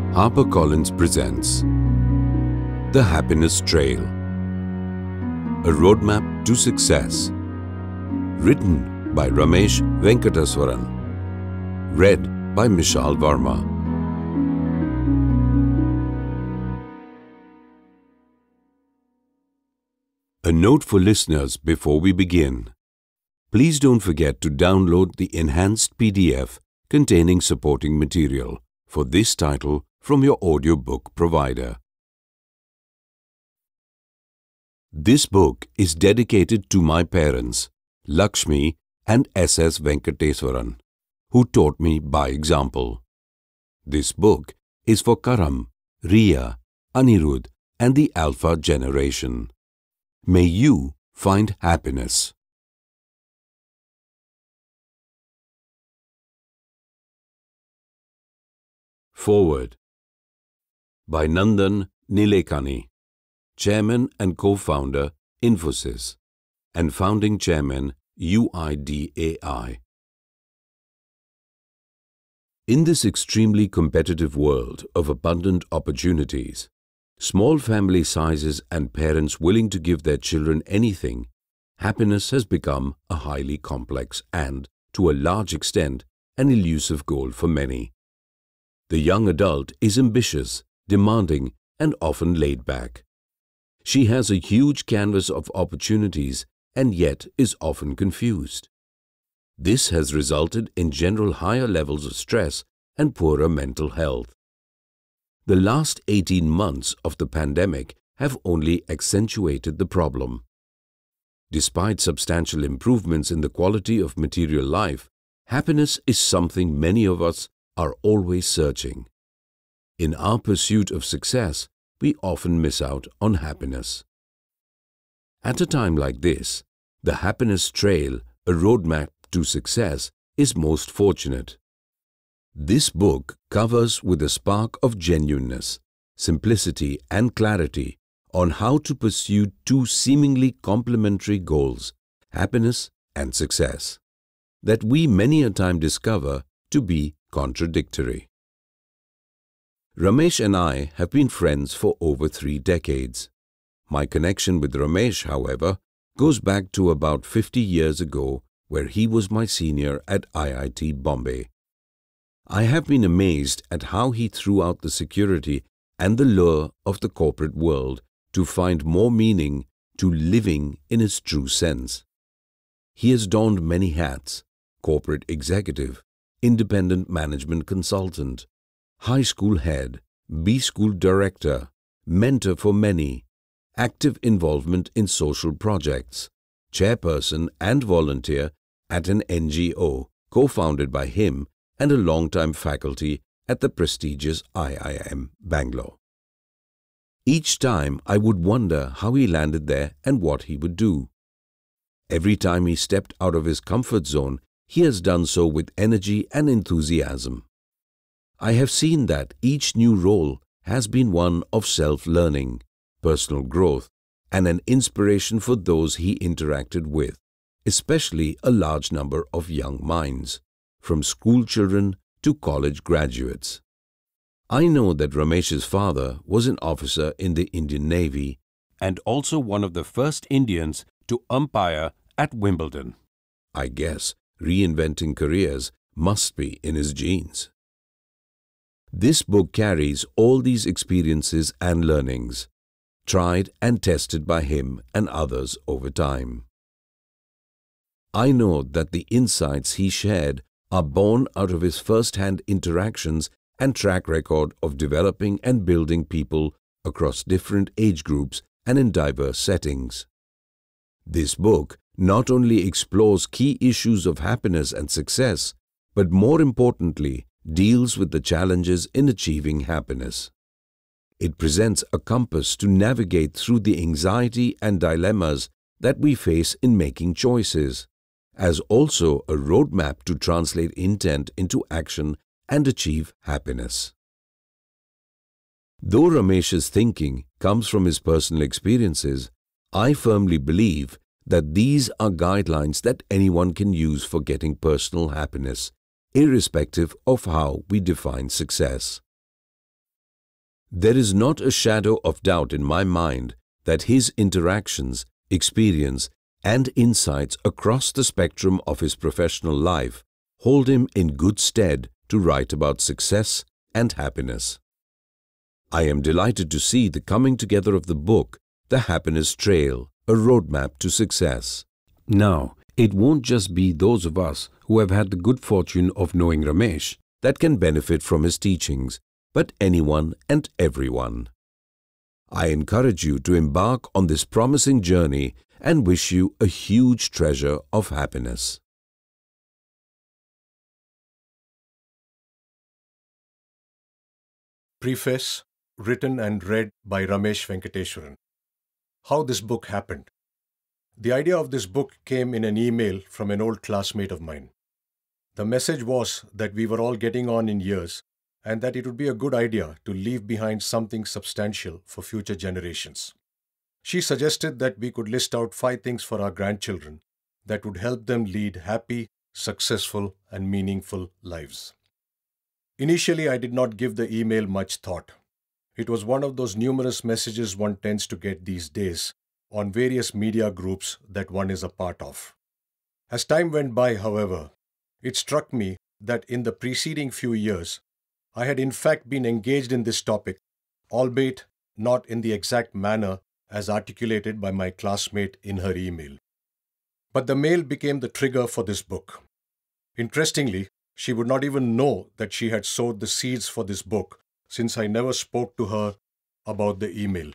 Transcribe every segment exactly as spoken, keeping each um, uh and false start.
HarperCollins presents The Happiness Trail, a roadmap to success. Written by Ramesh Venkateswaran. Read by Mishal Varma. A note for listeners before we begin. Please don't forget to download the enhanced P D F containing supporting material for this title from your audiobook provider. This book is dedicated to my parents, Lakshmi and S S Venkateswaran, who taught me by example. This book is for Karam, Riya, Anirudh and the Alpha generation. May you find happiness. Foreword by Nandan, Nilekani, Chairman and Co-founder, Infosys, and Founding Chairman, U I D A I. In this extremely competitive world of abundant opportunities, small family sizes and parents willing to give their children anything, happiness has become a highly complex and, to a large extent, an elusive goal for many. The young adult is ambitious, demanding, and often laid back. She has a huge canvas of opportunities and yet is often confused. This has resulted in general higher levels of stress and poorer mental health. The last eighteen months of the pandemic have only accentuated the problem. Despite substantial improvements in the quality of material life, happiness is something many of us are always searching. In our pursuit of success, we often miss out on happiness. At a time like this, the happiness trail, a roadmap to success, is most fortunate. This book covers with a spark of genuineness, simplicity and clarity on how to pursue two seemingly complementary goals, happiness and success, that we many a time discover to be contradictory. Ramesh and I have been friends for over three decades. My connection with Ramesh, however, goes back to about fifty years ago, where he was my senior at I I T Bombay. I have been amazed at how he threw out the security and the lure of the corporate world to find more meaning to living in its true sense. He has donned many hats: corporate executive, independent management consultant, high school head, B school director, mentor for many, active involvement in social projects, chairperson and volunteer at an N G O co-founded by him and a long-time faculty at the prestigious I I M Bangalore. Each time I would wonder how he landed there and what he would do. Every time he stepped out of his comfort zone, he has done so with energy and enthusiasm. I have seen that each new role has been one of self-learning, personal growth, and an inspiration for those he interacted with, especially a large number of young minds, from school children to college graduates. I know that Ramesh's father was an officer in the Indian Navy and also one of the first Indians to umpire at Wimbledon. I guess reinventing careers must be in his genes. This book carries all these experiences and learnings, tried and tested by him and others over time. I know that the insights he shared are born out of his first-hand interactions and track record of developing and building people across different age groups and in diverse settings. This book not only explores key issues of happiness and success, but more importantly, deals with the challenges in achieving happiness. It presents a compass to navigate through the anxiety and dilemmas that we face in making choices, as also a roadmap to translate intent into action and achieve happiness. Though Ramesh's thinking comes from his personal experiences, I firmly believe that these are guidelines that anyone can use for getting personal happiness, irrespective of how we define success. There is not a shadow of doubt in my mind that his interactions, experience, and insights across the spectrum of his professional life hold him in good stead to write about success and happiness. I am delighted to see the coming together of the book, The Happiness Trail, a roadmap to success. Now, it won't just be those of us who have had the good fortune of knowing Ramesh that can benefit from his teachings, but anyone and everyone. I encourage you to embark on this promising journey and wish you a huge treasure of happiness. Preface, written and read by Ramesh Venkateswaran. How this book happened. The idea of this book came in an email from an old classmate of mine. The message was that we were all getting on in years and that it would be a good idea to leave behind something substantial for future generations. She suggested that we could list out five things for our grandchildren that would help them lead happy, successful, and meaningful lives. Initially, I did not give the email much thought. It was one of those numerous messages one tends to get these days on various media groups that one is a part of. As time went by, however, it struck me that in the preceding few years, I had in fact been engaged in this topic, albeit not in the exact manner as articulated by my classmate in her email. But the mail became the trigger for this book. Interestingly, she would not even know that she had sowed the seeds for this book, since I never spoke to her about the email.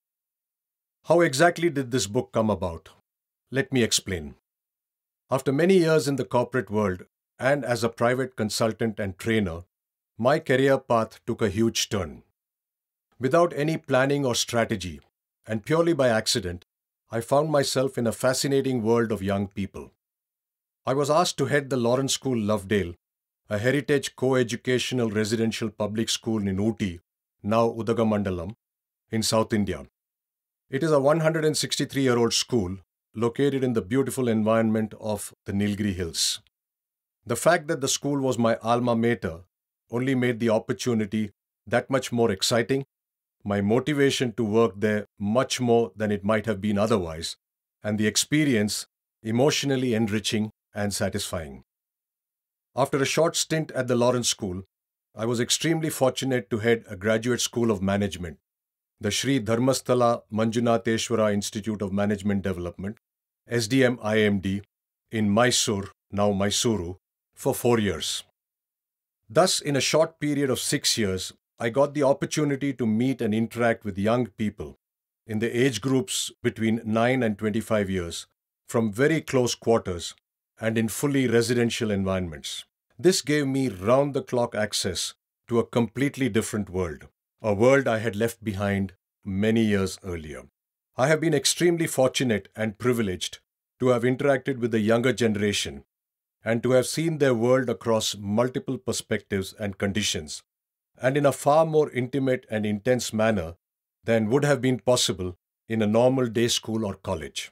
How exactly did this book come about? Let me explain. After many years in the corporate world and as a private consultant and trainer, my career path took a huge turn. Without any planning or strategy, and purely by accident, I found myself in a fascinating world of young people. I was asked to head the Lawrence School, Lovedale, a heritage co-educational residential public school in Ooty, now Udagamandalam, in South India. It is a one hundred sixty-three-year-old school located in the beautiful environment of the Nilekani Hills. The fact that the school was my alma mater only made the opportunity that much more exciting, my motivation to work there much more than it might have been otherwise, and the experience emotionally enriching and satisfying. After a short stint at the Lawrence School, I was extremely fortunate to head a graduate school of management, the Sri Dharmasthala Manjunatheshwara Institute of Management Development, S D M I M D, in Mysore, now Mysuru, for four years. Thus, in a short period of six years, I got the opportunity to meet and interact with young people in the age groups between nine and twenty-five years, from very close quarters and in fully residential environments. This gave me round-the-clock access to a completely different world, a world I had left behind many years earlier. I have been extremely fortunate and privileged to have interacted with the younger generation and to have seen their world across multiple perspectives and conditions, and in a far more intimate and intense manner than would have been possible in a normal day school or college.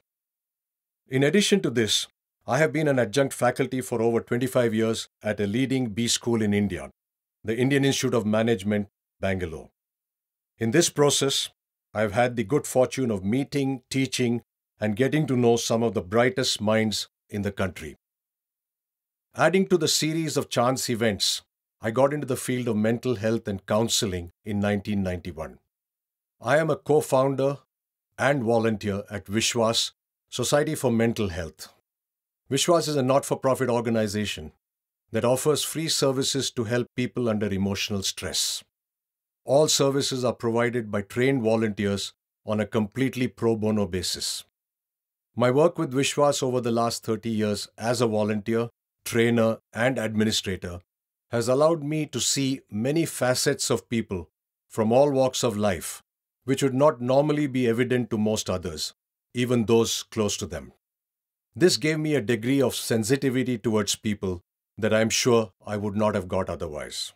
In addition to this, I have been an adjunct faculty for over twenty-five years at a leading B school in India, the Indian Institute of Management, Bangalore. In this process, I have had the good fortune of meeting, teaching, and getting to know some of the brightest minds in the country. Adding to the series of chance events, I got into the field of mental health and counseling in nineteen ninety-one. I am a co-founder and volunteer at Vishwas, Society for Mental Health. Vishwas is a not-for-profit organization that offers free services to help people under emotional stress. All services are provided by trained volunteers on a completely pro bono basis. My work with Vishwas over the last thirty years as a volunteer, trainer, and administrator has allowed me to see many facets of people from all walks of life, which would not normally be evident to most others, even those close to them. This gave me a degree of sensitivity towards people that I am sure I would not have got otherwise.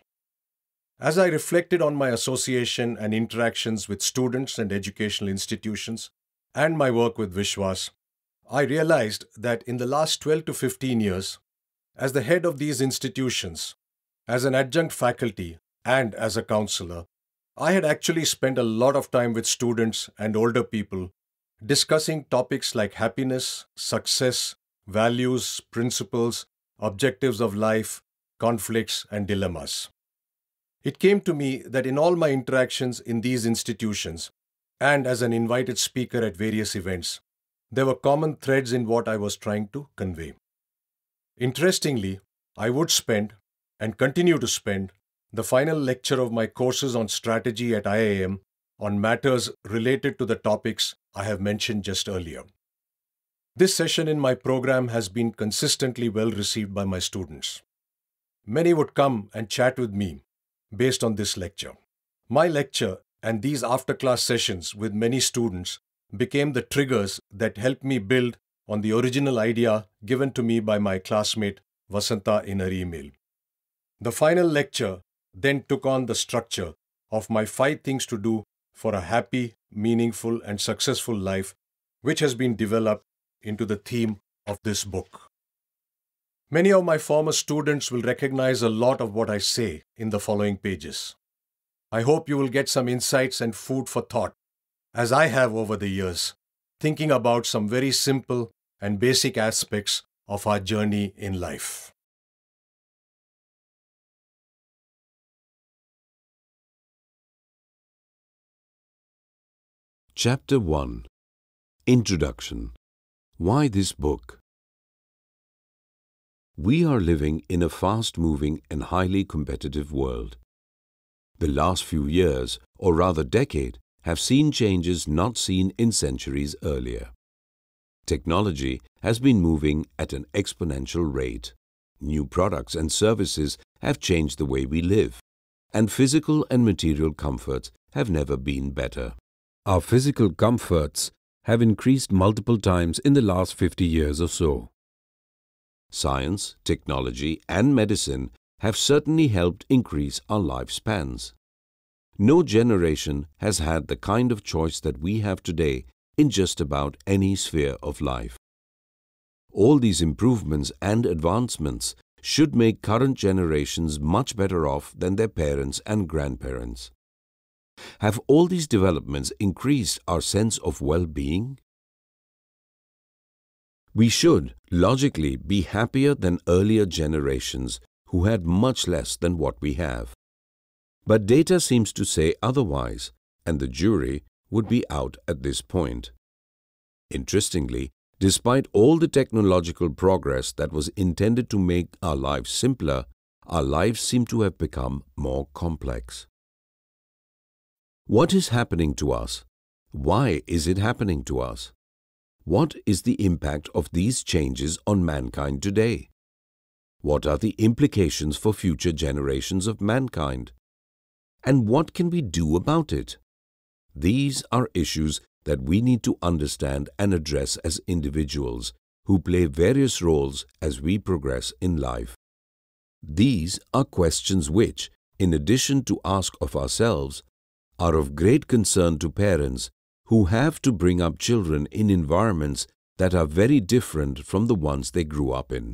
As I reflected on my association and interactions with students and educational institutions and my work with Vishwas, I realized that in the last twelve to fifteen years, as the head of these institutions, as an adjunct faculty, and as a counselor, I had actually spent a lot of time with students and older people discussing topics like happiness, success, values, principles, objectives of life, conflicts, and dilemmas. It came to me that in all my interactions in these institutions, and as an invited speaker at various events, there were common threads in what I was trying to convey. Interestingly, I would spend, and continue to spend, the final lecture of my courses on strategy at I I M on matters related to the topics I have mentioned just earlier. This session in my program has been consistently well received by my students. Many would come and chat with me based on this lecture. My lecture and these after-class sessions with many students became the triggers that helped me build on the original idea given to me by my classmate Vasanta in her email. The final lecture then took on the structure of my five things to do for a happy, meaningful, and successful life, which has been developed into the theme of this book. Many of my former students will recognize a lot of what I say in the following pages. I hope you will get some insights and food for thought, as I have over the years, thinking about some very simple and basic aspects of our journey in life. Chapter one. Introduction. Why this book? We are living in a fast-moving and highly competitive world. The last few years, or rather decade, have seen changes not seen in centuries earlier. Technology has been moving at an exponential rate. New products and services have changed the way we live, and physical and material comforts have never been better. Our physical comforts have increased multiple times in the last fifty years or so. Science, technology, and medicine have certainly helped increase our lifespans. No generation has had the kind of choice that we have today in just about any sphere of life. All these improvements and advancements should make current generations much better off than their parents and grandparents. Have all these developments increased our sense of well-being? We should, logically, be happier than earlier generations who had much less than what we have. But data seems to say otherwise, and the jury would be out at this point. Interestingly, despite all the technological progress that was intended to make our lives simpler, our lives seem to have become more complex. What is happening to us? Why is it happening to us? What is the impact of these changes on mankind today? What are the implications for future generations of mankind? And what can we do about it? These are issues that we need to understand and address as individuals who play various roles as we progress in life. These are questions which, in addition to ask of ourselves, are of great concern to parents who have to bring up children in environments that are very different from the ones they grew up in.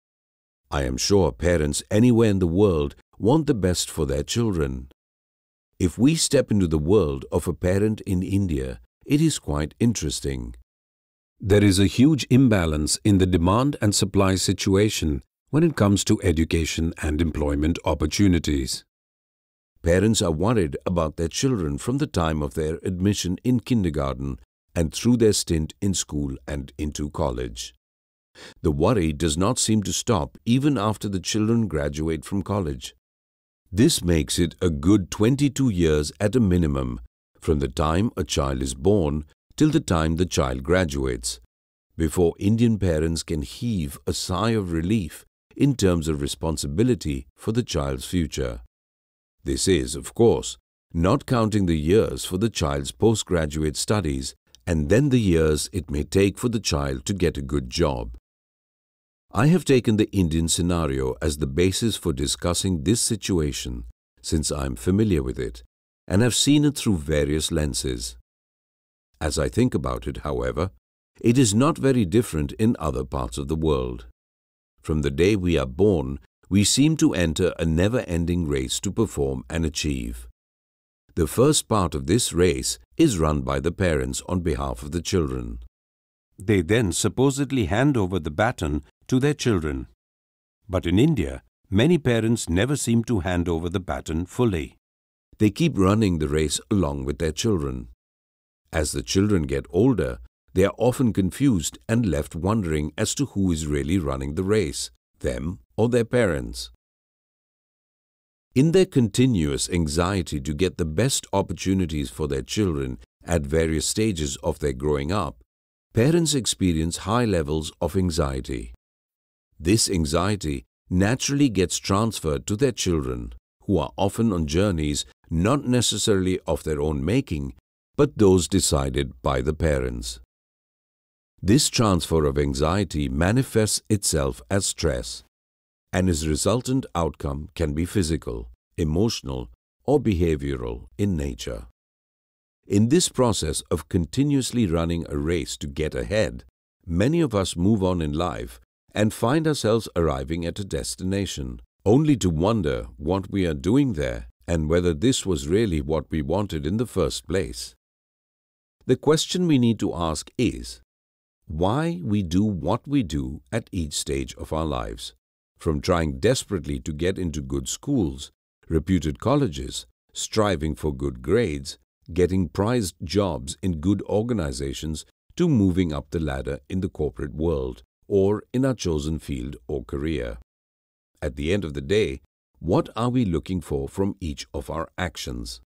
I am sure parents anywhere in the world want the best for their children. If we step into the world of a parent in India, it is quite interesting. There is a huge imbalance in the demand and supply situation when it comes to education and employment opportunities. Parents are worried about their children from the time of their admission in kindergarten and through their stint in school and into college. The worry does not seem to stop even after the children graduate from college. This makes it a good twenty-two years at a minimum, from the time a child is born till the time the child graduates, before Indian parents can heave a sigh of relief in terms of responsibility for the child's future. This is, of course, not counting the years for the child's postgraduate studies and then the years it may take for the child to get a good job. I have taken the Indian scenario as the basis for discussing this situation since I am familiar with it and have seen it through various lenses. As I think about it, however, it is not very different in other parts of the world. From the day we are born, we seem to enter a never-ending race to perform and achieve. The first part of this race is run by the parents on behalf of the children. They then supposedly hand over the baton to their children. But in India, many parents never seem to hand over the baton fully. They keep running the race along with their children. As the children get older, they are often confused and left wondering as to who is really running the race, them or their parents. In their continuous anxiety to get the best opportunities for their children at various stages of their growing up, parents experience high levels of anxiety. This anxiety naturally gets transferred to their children, who are often on journeys not necessarily of their own making, but those decided by the parents. This transfer of anxiety manifests itself as stress, and its resultant outcome can be physical, emotional, or behavioral in nature. In this process of continuously running a race to get ahead, many of us move on in life and find ourselves arriving at a destination, only to wonder what we are doing there and whether this was really what we wanted in the first place. The question we need to ask is, why we do what we do at each stage of our lives, from trying desperately to get into good schools, reputed colleges, striving for good grades, getting prized jobs in good organizations, to moving up the ladder in the corporate world or in our chosen field or career. At the end of the day, what are we looking for from each of our actions?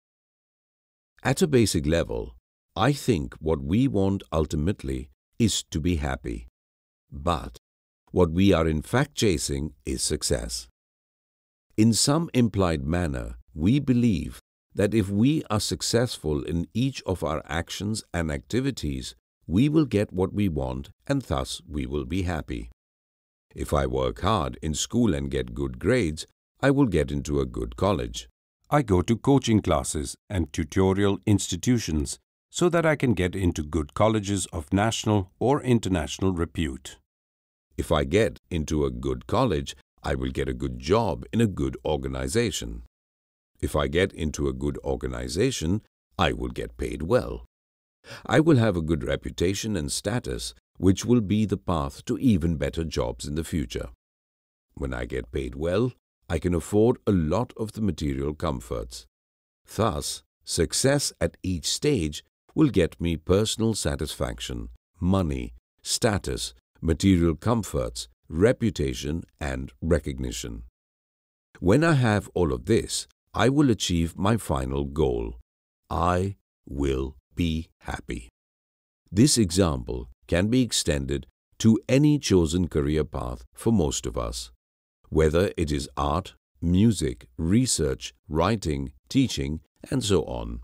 At a basic level, I think what we want ultimately is to be happy. But what we are in fact chasing is success. In some implied manner, we believe that if we are successful in each of our actions and activities, we will get what we want and thus we will be happy. If I work hard in school and get good grades, I will get into a good college. I go to coaching classes and tutorial institutions so that I can get into good colleges of national or international repute. If I get into a good college, I will get a good job in a good organization. If I get into a good organization, I will get paid well. I will have a good reputation and status, which will be the path to even better jobs in the future. When I get paid well, I can afford a lot of the material comforts. Thus, success at each stage will get me personal satisfaction, money, status, material comforts, reputation, and recognition. When I have all of this, I will achieve my final goal. I will be happy. This example can be extended to any chosen career path for most of us, whether it is art, music, research, writing, teaching, and so on.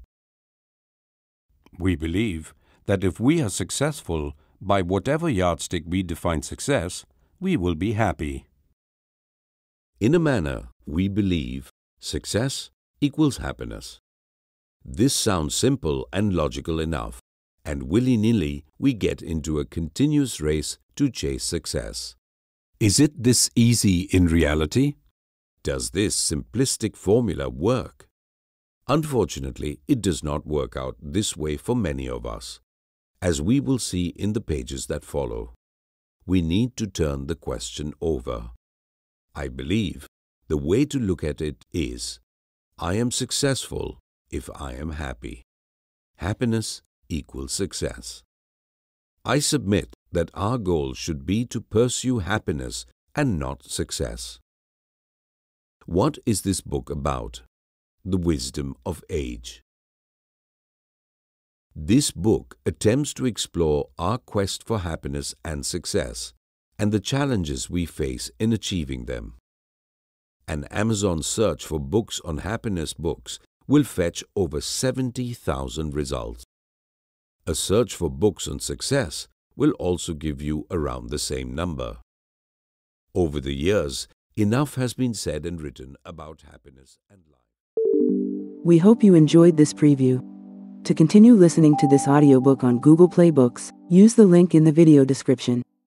We believe that if we are successful by whatever yardstick we define success, we will be happy. In a manner, we believe success equals happiness. This sounds simple and logical enough, and willy-nilly we get into a continuous race to chase success. Is it this easy in reality? Does this simplistic formula work? Unfortunately, it does not work out this way for many of us, as we will see in the pages that follow. We need to turn the question over. I believe the way to look at it is, I am successful if I am happy. Happiness equals success. I submit that our goal should be to pursue happiness and not success. What is this book about? The wisdom of age. This book attempts to explore our quest for happiness and success and the challenges we face in achieving them. An Amazon search for books on happiness books will fetch over seventy thousand results. A search for books on success will also give you around the same number. Over the years, enough has been said and written about happiness and life. We hope you enjoyed this preview. To continue listening to this audiobook on Google Play Books, use the link in the video description.